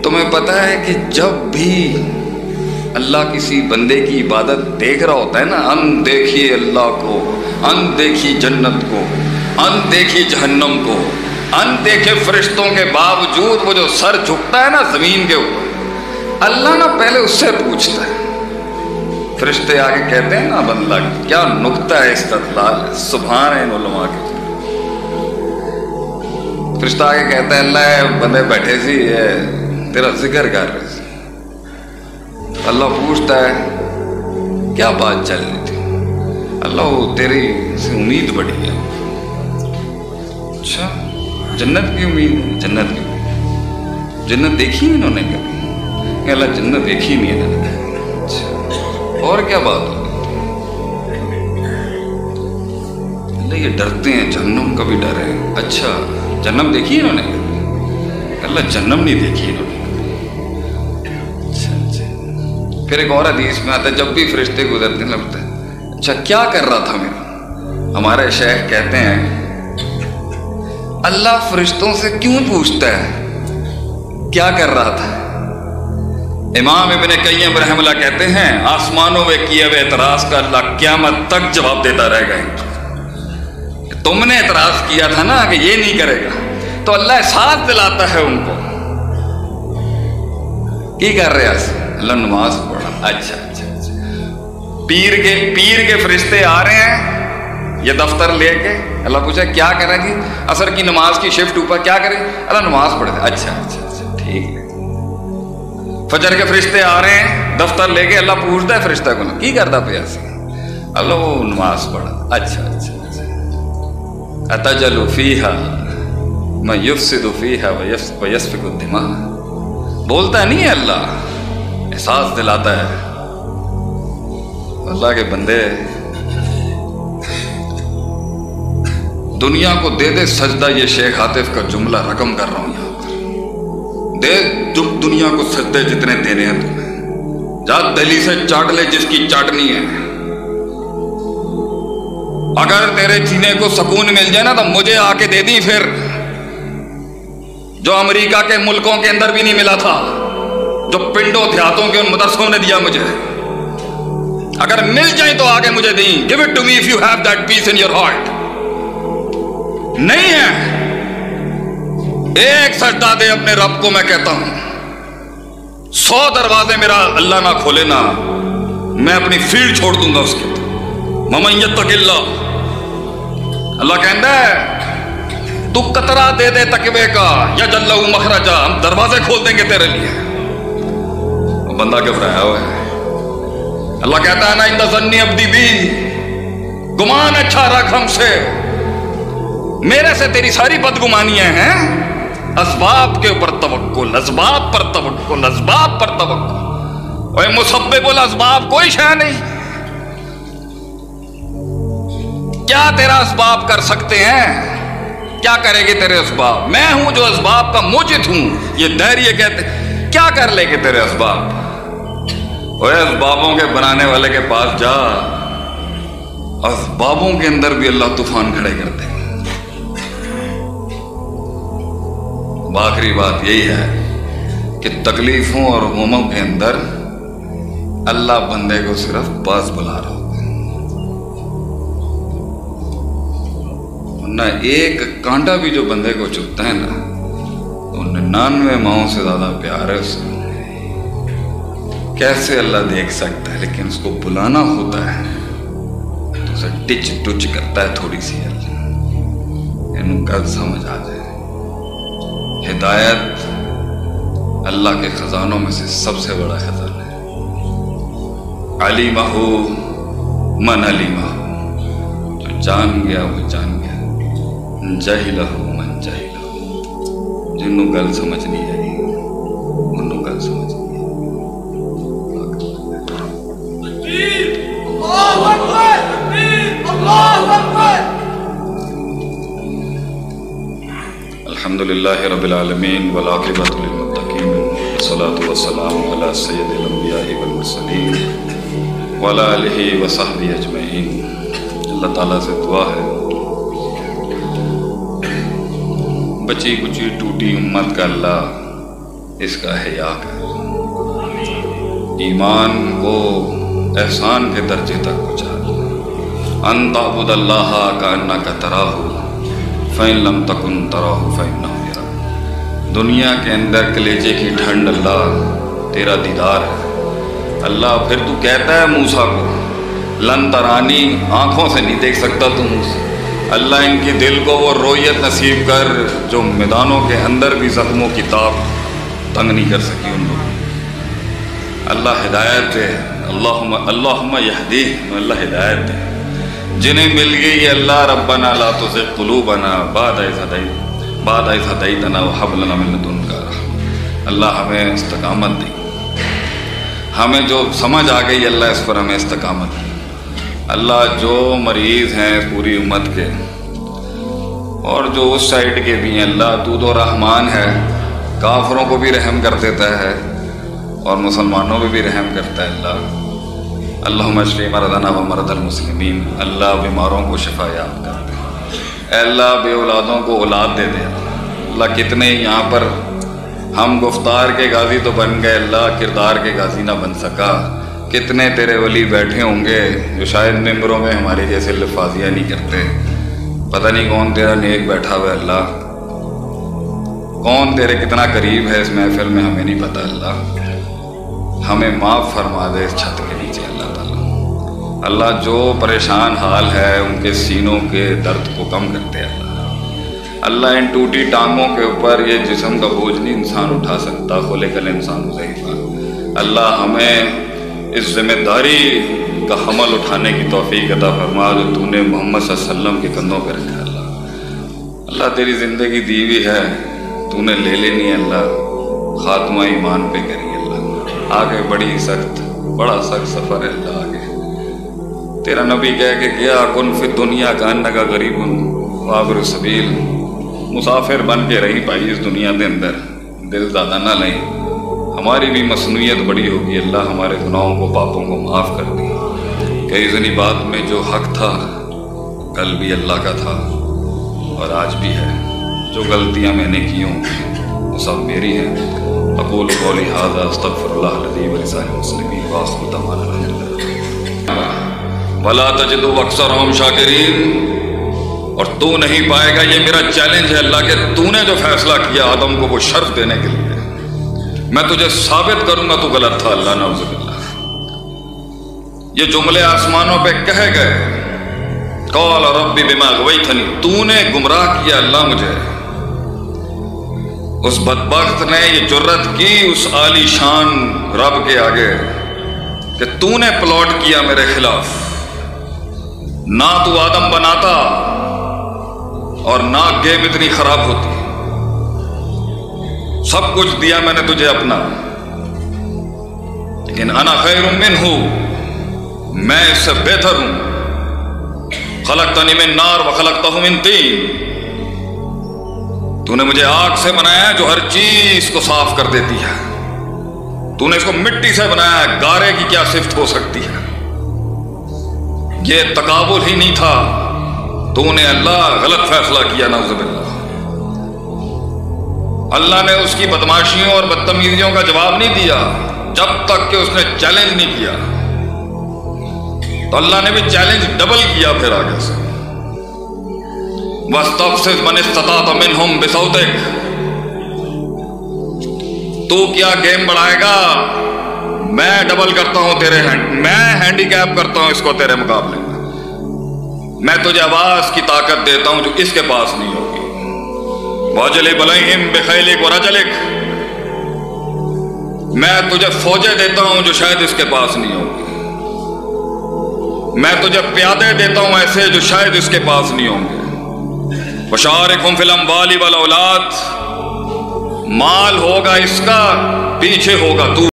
تمہیں پتہ ہے کہ جب بھی اللہ کسی بندے کی عبادت دیکھ رہا ہوتا ہے نا، ان دیکھیے اللہ کو، ان دیکھی جنت کو، ان دیکھی جہنم کو، ان دیکھے فرشتوں کے باوجود وہ جو سر جھکتا ہے نا زمین کے اوپر، اللہ نا پہلے اس سے پوچھتا ہے۔ فرشتے آگے کہتے ہیں نا بندہ کیا نکتہ ہے استدلال ہے، سبحان ہے ان علماء کے۔ فرشتہ آگے کہتا ہے اللہ بندے بیٹھے سی تیرا ذکر کر رہے سی، اللہ پوچھتا ہے کیا بات چل رہی تھی؟ اللہ وہ تیری سے امید بڑی ہے۔ اچھا جنت کی امید ہے؟ جنت کی امید، جنت دیکھی انہوں نے کبھی؟ کہ اللہ جنت دیکھی نہیں ہے نے۔ اچھا اور کیا بات ہوگی؟ اللہ یہ ڈرتے ہیں، جہنم کا بھی ڈر ہے۔ اچھا جنم دیکھی انہوں نے کبھی؟ اللہ جنم نہیں دیکھی انہوں نے۔ پھر ایک اور حدیث میں آتا ہے جب بھی فرشتے گزرتے ہیں لگتا ہے اچھا کیا کر رہا تھا میرا؟ ہمارے شیخ کہتے ہیں اللہ فرشتوں سے کیوں پوچھتا ہے کیا کر رہا تھا؟ امام ابن قیم رحمہ اللہ کہتے ہیں آسمانوں میں کیے ہوئے اعتراض کا اللہ قیامت تک جواب دیتا رہے گا۔ تم نے اعتراض کیا تھا نا کہ یہ نہیں کرے گا، تو اللہ احساس دلاتا ہے ان کو کی کر رہے ہیں اللہ نماز پڑھا۔ اچھا اچھا اچھا پیر کے فرشتے آ رہے ہیں یہ دفتر لے کے، اللہ پوچھا کیا کریں جی؟ عصر کی نماز کی شفٹ اوپر، کیا کریں؟ اللہ نماز پڑھے۔ اچھا اچھا اچھا ٹھیک ہے۔ فجر کے فرشتے آ رہے ہیں دفتر لے کے، اللہ پوچھتا ہے فرشتہ کو کی کرتا پیا سی؟ اللہ وہ نماز پڑھا۔ اچھا اچھا اچھا اتجل فیہا من یفسد فیہا ویسفک الدماء، بولتا نہیں ہے اللہ، احساس دلاتا ہے۔ اللہ کے بندے دنیا کو دے دے سجدہ، یہ شیخ عاطف کا جملہ رقم کر رہا ہوں یہاں پر، دے دنیا کو سجدے جتنے دینے ہیں تمہیں، جا دہلی سے چاٹ لے جس کی چاٹنی ہے۔ اگر تیرے سینے کو سکون مل جائے نا تو مجھے آ کے دے دی پھر، جو امریکہ کے ملکوں کے اندر بھی نہیں ملا تھا، جو پنڈوں دیہاتوں کے ان مدرسوں نے دیا مجھے، اگر مل جائیں تو آگے مجھے دیں۔ Give it to me if you have that peace in your heart۔ نہیں ہے، ایک سجدہ دے اپنے رب کو، میں کہتا ہوں 100 دروازے میرا اللہ نہ کھولے نا، میں اپنی فیلڈ چھوڑ دوں گا اس کے۔ ممن یتق اللہ، اللہ کہتا ہے تو قطرہ دے دے تقوی کا، یجعل لہ مخرجا، ہم دروازے کھول دیں گے تیرے لیے۔ بندہ گھبرایا ہوا ہے، اللہ کہتا ہے نا ان ظنی عبدی بی، گمان اچھا رکھ ہم سے، میرے سے تیری ساری بدگمانیاں ہیں، اسباب کے اوپر توکل، اسباب پر توکل، اسباب پر توکل۔ اوے مسبب الاسباب کوئی شے نہیں، کیا تیرا اسباب کر سکتے ہیں؟ کیا کرے گی تیرے اسباب؟ میں ہوں جو اسباب کا موجد ہوں، یہ دہریے کہتے ہیں۔ کیا کر لے گے تیرے اسباب؟ اور اسبابوں کے بنانے والے کے پاس جا، اسبابوں کے اندر بھی اللہ طوفان کھڑے کرتے ہیں۔ آخری بات یہی ہے کہ تکلیفوں اور غموں کے اندر اللہ بندے کو صرف پاس بلا رہا ہوتا ہے، ورنہ ایک کانٹا بھی جو بندے کو چبھتا ہے نا تو 99 ماؤں سے زیادہ پیار ہے اس سے۔ کیسے اللہ دیکھ سکتا ہے، لیکن اس کو بلانا ہوتا ہے تو اسے ٹچ ٹچ کرتا ہے تھوڑی سی، ان کا سمجھ آ جائے۔ ہدایت اللہ کے خزانوں میں سے سب سے بڑا خزانہ ہے۔ علیمہ من علیمہ، جو جان گیا وہ جان گیا، جاہلہ من جاہلہ، جنہوں گل سمجھ نہیں آئی انہوں گل سمجھ نہیں آئی۔ اللہ اکبر، اللہ اکبر۔ الحمدللہ رب العالمین والعاقبۃ للمتقین، والصلاة والسلام علی سید الانبیاء والمرسلین وعلی آلہ وصحبہ اجمعین۔ اللہ تعالیٰ سے دعا ہے بچی کچی ٹوٹی امت کا اللہ اس کا حیا کر، ایمان کو احسان کے درجے تک پہنچا دے۔ ان تعبد اللہ کأنک تراہ فإن لم تکن تراہ فإنہ یراک۔ دنیا کے اندر کلیجے کی ٹھنڈ اللہ تیرا دیدار ہے۔ اللہ پھر تو کہتا ہے موسیٰ کو لن ترانی، آنکھوں سے نہیں دیکھ سکتا تو موسیٰ۔ اللہ ان کی دل کو وہ رویت نصیب کر جو میدانوں کے اندر بھی زخموں کی تاب تنگ نہیں کر سکی ان لوگوں۔ اللہ ہدایت دے، اللہم یہدی، اللہ ہدایت دے۔ جنہیں مل گئی اللہ ربنا لا تزغ قلوبنا بعد اذ ہدیتنا وہب لنا من لدنک رحمۃ۔ اللہ ہمیں استقامت دی، ہمیں جو سمجھ آ گئی اللہ اس پر ہمیں استقامت دی۔ اللہ جو مریض ہیں پوری امت کے اور جو اس سائڈ کے بھی ہیں، اللہ تو رحمان ہے، کافروں کو بھی رحم کر دیتا ہے اور مسلمانوں پہ بھی رحم کرتا ہے اللہ۔ اللہم اشفی مرضانا و مرضی المسلمین، اللہ بیماروں کو شفا یاب کر دے۔ اے اللہ بے اولادوں کو اولاد دے دے۔ اللہ کتنے یہاں پر ہم گفتار کے غازی تو بن گئے، اللہ کردار کے غازی نہ بن سکا۔ کتنے تیرے ولی بیٹھے ہوں گے جو شاید ممبروں میں ہمارے جیسے لفاظیہ نہیں کرتے، پتہ نہیں کون تیرا نیک بیٹھا ہوا ہے اللہ، کون تیرے کتنا قریب ہے اس محفل میں ہمیں نہیں پتہ۔ اللہ ہمیں معاف فرما دے اس چھت کے نیچے اللہ تعالیٰ۔ اللہ جو پریشان حال ہے ان کے سینوں کے درد کو کم کرتے اللہ۔ اللہ ان ٹوٹی ٹانگوں کے اوپر یہ جسم کا بوجھ نہیں انسان اٹھا سکتا، خلق الانسان ضعیفا۔ اللہ ہمیں اس ذمہ داری کا حمل اٹھانے کی توفیق عطا فرما جو تو نے محمد صلی اللہ علیہ وسلم کے کندھوں پہ رکھا اللہ۔ اللہ تیری زندگی دی ہوئی ہے، تو نے لے لینی ہے اللہ، خاتمہ ایمان پہ کری اللہ۔ آگے بڑا سخت سفر ہے اللہ آگے۔ تیرا نبی کہہ کے گیا کن فی الدنیا کانک غریب وعابر السبیل، مسافر بن کے رہی پائی اس دنیا کے اندر، دل زیادہ نہ لیں۔ ہماری بھی مصنوعیت بڑی ہوگی اللہ، ہمارے گناہوں کو پاپوں کو معاف کر دی۔ کئی ذنی بات میں جو حق تھا کل بھی اللہ کا تھا اور آج بھی ہے، جو غلطیاں میں نے کی ہوں وہ سب میری ہیں۔ اقول قولی ھذا استغفر اللہ العظیم ولسائر المسلمین وآخر دعوانا الحمد للہ ولا تجد اکثرهم شاکرین۔ اور تو نہیں پائے گا، یہ میرا چیلنج ہے اللہ کہ تو نے جو فیصلہ کیا آدم کو وہ شرف دینے کے لیے، میں تجھے ثابت کروں گا تو غلط تھا اللہ، نعوذ باللہ۔ یہ جملے آسمانوں پہ کہے گئے، قال رب بما غویتنی، تو نے گمراہ کیا اللہ مجھے۔ اس بدبخت نے یہ جرت کی اس عالی شان رب کے آگے کہ تو نے پلاٹ کیا میرے خلاف، نہ تو آدم بناتا اور نہ گیم اتنی خراب ہوتی، سب کچھ دیا میں نے تجھے اپنا، لیکن انا خیر منہ، میں اس سے بہتر ہوں۔ خلقتنی من نار وخلقتہ من طین، تو نے مجھے آگ سے بنایا جو ہر چیز کو صاف کر دیتی ہے، تو نے اس کو مٹی سے بنایا ہے، گارے کی کیا صفت ہو سکتی ہے؟ یہ تقابل ہی نہیں تھا، تو نے اللہ غلط فیصلہ کیا، نعوذ باللہ۔ اللہ نے اس کی بدماشیوں اور بدتمیزیوں کا جواب نہیں دیا جب تک کہ اس نے چیلنج نہیں کیا، تو اللہ نے بھی چیلنج ڈبل کیا پھر آگے سے۔ وَاسْتَفْزِزْ مَنِ اسْتَطَعْتَ مِنْهُمْ بِصَوْتِكَ، تو کیا گیم بڑھائے گا؟ میں ڈبل کرتا ہوں تیرے میں ہینڈی کیپ کرتا ہوں اس کو تیرے مقابلے میں، میں تجھے آواز کی طاقت دیتا ہوں جو اس کے پاس نہیں ہوگی۔ وَأَجْلِبْ عَلَيْهِمْ بِخَيْلِكَ وَرَجَلِكَ، میں تجھے فوجیں دیتا ہوں جو شاید اس کے پاس نہیں ہوگی، میں تجھے پیادے دیتا ہوں ایسے جو شاید اس کے پاس نہیں ہوں گے۔ وَشَارِكْهُمْ فِي الْأَمْوَالِ وَالْأَوْلَادِ، مال ہوگا اس کا، پیچھے ہوگا تو۔